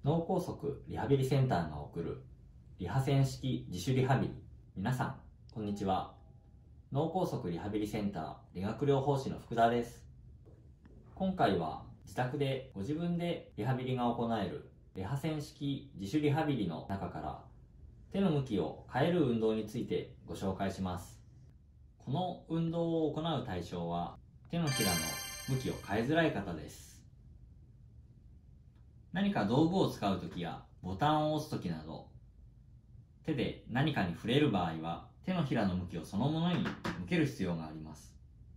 脳梗塞リハビリセンターが送るリハセン式自主リハビリ。皆さんこんにちは。脳梗塞リハビリセンター理学療法士の福田です。今回は自宅でご自分でリハビリが行えるリハセン式自主リハビリの中から手の向きを変える運動についてご紹介します。この運動を行う対象は手のひらの向きを変えづらい方です。何か道具を使うときやボタンを押すときなど手で何かに触れる場合は手のひらの向きをそのものに向ける必要があります。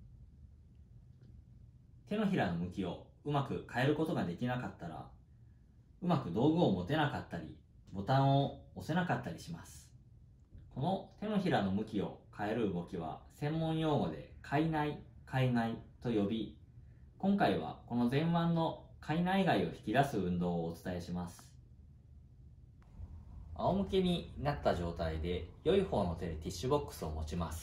手のひらの向きをうまく変えることができなかったらうまく道具を持てなかったりボタンを押せなかったりします。この手のひらの向きを変える動きは専門用語で開内開外と呼び、今回はこの前腕の開内外を引き出す運動をお伝えします。仰向けになった状態で良い方の手でティッシュボックスを持ちます。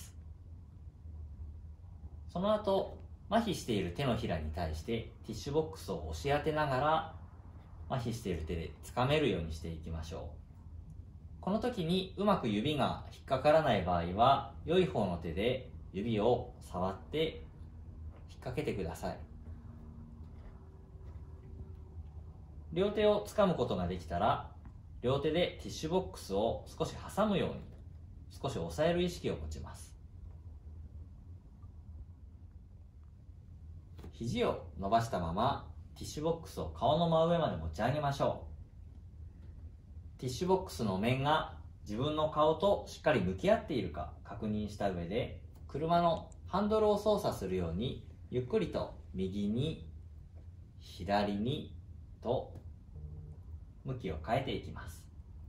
その後、麻痺している手のひらに対してティッシュボックスを押し当てながら麻痺している手で掴めるようにしていきましょう。この時にうまく指が引っかからない場合は良い方の手で指を触って引っ掛けてください。両手を掴むことができたら両手でティッシュボックスを少し挟むように少し押さえる意識を持ちます。肘を伸ばしたままティッシュボックスを顔の真上まで持ち上げましょう。ティッシュボックスの面が自分の顔としっかり向き合っているか確認した上で車のハンドルを操作するようにゆっくりと右に左にと向きを変えていきます。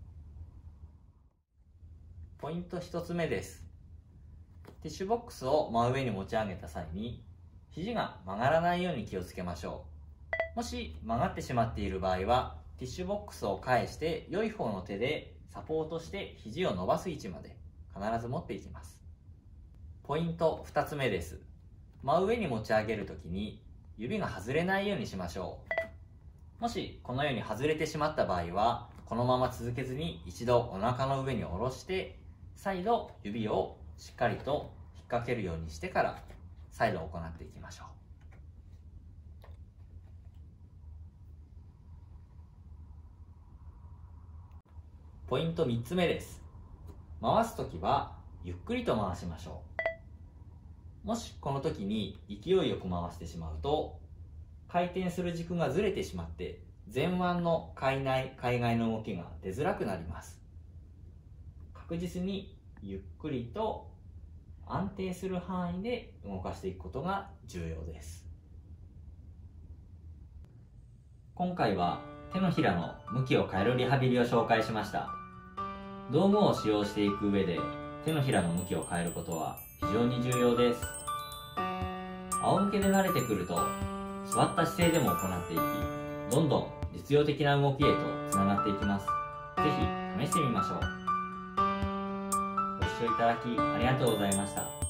ポイント1つ目です。ティッシュボックスを真上に持ち上げた際に肘が曲がらないように気をつけましょう。もし曲がってしまっている場合はティッシュボックスを返して良い方の手でサポートして肘を伸ばす位置まで必ず持っていきます。ポイント2つ目です。真上に持ち上げるときに指が外れないようにしましょう。もしこのように外れてしまった場合はこのまま続けずに一度お腹の上に下ろして再度指をしっかりと引っ掛けるようにしてから再度行っていきましょう。ポイント3つ目です。回すときはゆっくりと回しましょう。もしこの時に勢いよく回してしまうと回転する軸がずれてしまって前腕の開内開外の動きが出づらくなります。確実にゆっくりと安定する範囲で動かしていくことが重要です。今回は手のひらの向きを変えるリハビリを紹介しました。道具を使用していく上で手のひらの向きを変えることは非常に重要です。仰向けで慣れてくると座った姿勢でも行っていき、どんどん実用的な動きへとつながっていきます。ぜひ試してみましょう。ご視聴いただきありがとうございました。